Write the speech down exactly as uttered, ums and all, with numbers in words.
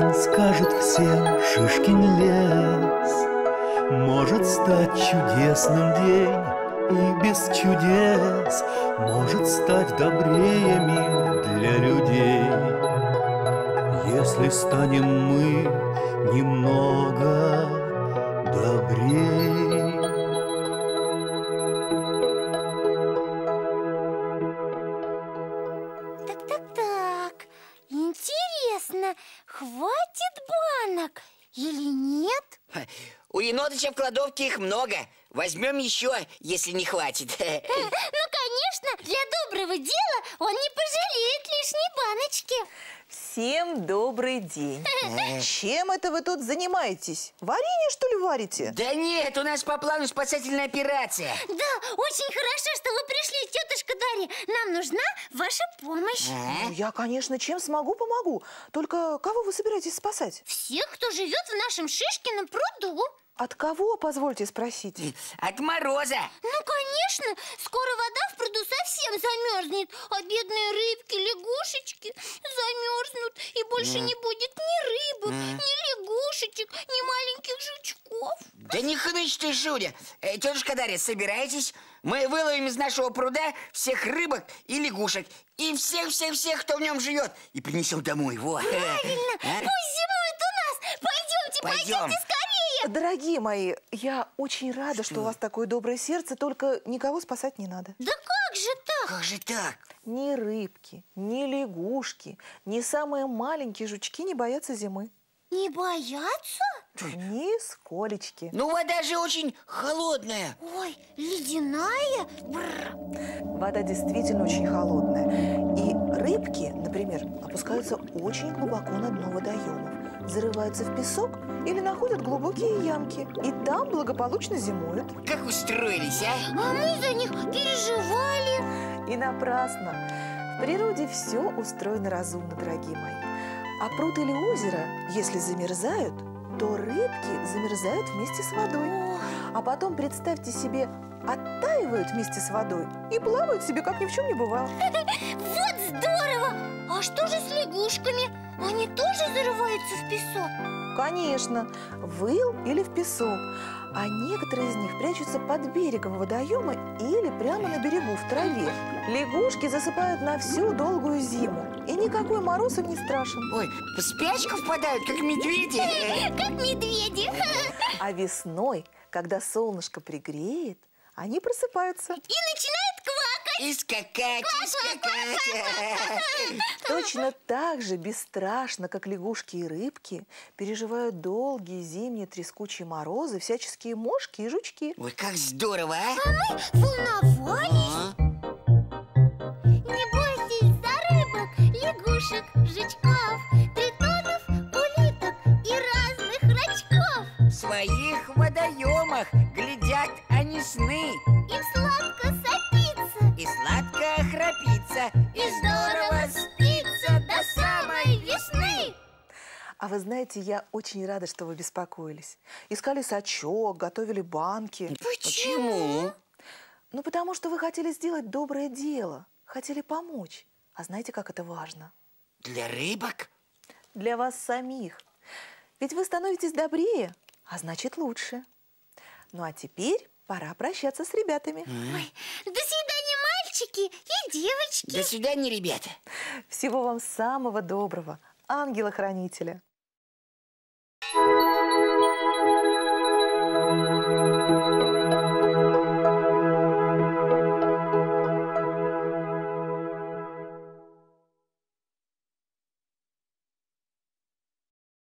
скажет всем Шишкин лес. Может стать чудесным день, и без чудес может стать добрее мир для людей, если станем мы немного добрее. Так-так-так, интересно, хватит банок или нет? У енотыча в кладовке их много. Возьмем еще, если не хватит. Ну, конечно, для доброго дела он не пожалеет лишней баночки. Всем добрый день. Чем это вы тут занимаетесь? Варенье, что ли, варите? Да нет, у нас по плану спасательная операция. Да, очень хорошо, что вы пришли, тетушка Дарья. Нам нужна ваша помощь. Ну, я, конечно, чем смогу, помогу. Только кого вы собираетесь спасать? Всех, кто живет в нашем Шишкином пруду. От кого, позвольте спросить? От мороза. Ну, конечно, скоро вода в пруду совсем замерзнет, а бедные рыбки, лягушечки замерзнут, и больше не будет ни рыбок, ни лягушечек, ни маленьких жучков. Да не хнычь ты, Шуня. Э, тетушка Дарья, собирайтесь. Мы выловим из нашего пруда всех рыбок и лягушек, и всех-всех-всех, кто в нем живет, и принесем домой. Вот. Правильно, А? пусть зимуют у нас. Пойдемте, Пойдем. пойдемте скорее. Дорогие мои, я очень рада, что? что у вас такое доброе сердце, только никого спасать не надо. Да как же так? Как же так? Ни рыбки, ни лягушки, ни самые маленькие жучки не боятся зимы. Не боятся? Нисколечки. Ну, вода же очень холодная. Ой, ледяная? Бррр. Вода действительно очень холодная. И рыбки, например, опускаются очень глубоко на дно водоемов, зарываются в песок или находят глубокие ямки. И там благополучно зимуют. Как устроились, а? А мы за них переживали. И напрасно. В природе все устроено разумно, дорогие мои. А пруд или озеро, если замерзают, то рыбки замерзают вместе с водой. А потом, представьте себе, оттаивают вместе с водой и плавают себе, как ни в чем не бывало. Вот здорово! А что же с лягушками? Они тоже зарываются в песок? Конечно, в ил или в песок. А некоторые из них прячутся под берегом водоема или прямо на берегу в траве. Лягушки засыпают на всю долгую зиму, и никакой мороз им не страшен. Ой, в спячку впадают, как медведи. Как медведи. А весной, когда солнышко пригреет, они просыпаются. И начинают квакать. И скакать, и скакать. Точно так же бесстрашно, как лягушки и рыбки, переживают долгие зимние трескучие морозы всяческие мошки и жучки. Ой, как здорово, а? А мы волновались. Не бойтесь за рыбок, лягушек, жучков, тритонов, улиток и разных рачков. В своих водоемах глядят они сны. Им сладко сопится, И сладко храпится, и здорово спится до самой весны. А вы знаете, я очень рада, что вы беспокоились. Искали сачок, готовили банки. Почему? Ну, потому что вы хотели сделать доброе дело, хотели помочь. А знаете, как это важно? Для рыбок? Для вас самих. Ведь вы становитесь добрее, а значит лучше. Ну, а теперь пора прощаться с ребятами. Ой, до свидания, мальчики и девочки. До свидания, ребята. Всего вам самого доброго, ангела-хранителя.